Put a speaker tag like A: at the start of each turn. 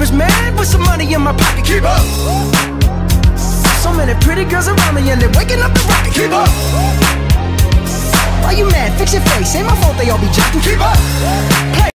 A: rich man with some money in my pocket. Keep up. So many pretty girls around me and they're waking up the rocket. Keep up. Why you mad? Fix your face. Ain't my fault they all be jacking. Keep up.